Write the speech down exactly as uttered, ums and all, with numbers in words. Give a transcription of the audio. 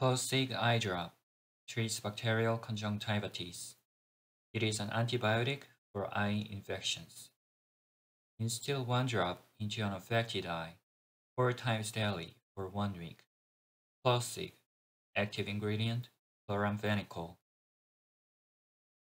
Clostig eye drop treats bacterial conjunctivitis. It is an antibiotic for eye infections. Instill one drop into an affected eye four times daily for one week. Clostig, active ingredient, chloramphenicol.